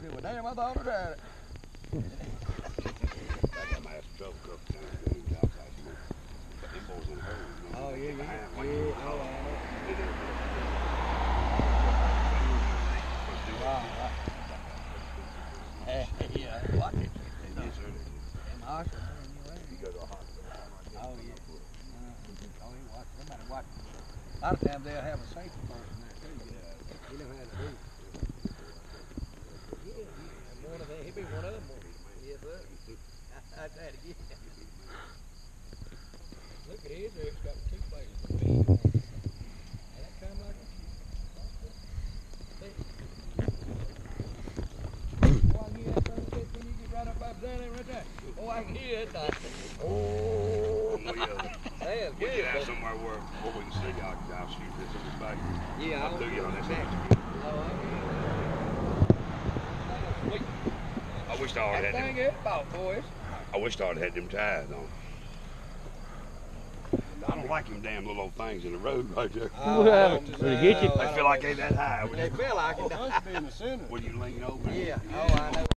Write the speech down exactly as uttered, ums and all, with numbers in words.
it. Well, damn, I thought I tried it. I got my ass in trouble a couple times doing jobs last month. But them boys in the hole, you know, Oh, yeah, yeah. behind, Yeah, waiting oh, for the I call. know. They did it. Wow, wow. Hey, yeah, watch it. Yes, sir. Them hospitals, man, You you go to a hospital. Oh, yeah. Uh, oh, he watch. Somebody watch. A lot of times they'll have a safety person there too. You know, you know how to do. Yeah, yeah. One of them. He be one of them. Yes, sir. I tried to get him. Look at his. It's got two places. And that come like a. Oh, I can hear that thing. When you get right up up down there, right there. Oh, I can hear it. Oh. We, uh, That's we good. get out somewhere where, where we can see. I'll, I'll shoot this in the back. Yeah, I'll do you on this next. next. Oh, I can hear it. I wish I already That had thing them. is about, boys. I wish I already had them ties on. I don't like them damn little old things in the road right there. Oh, What I happened? don't- Did it get you? no, I They don't feel like know. they that high. They feel like it. Supposed to be in the center. When you lean over. Yeah. Oh, I know.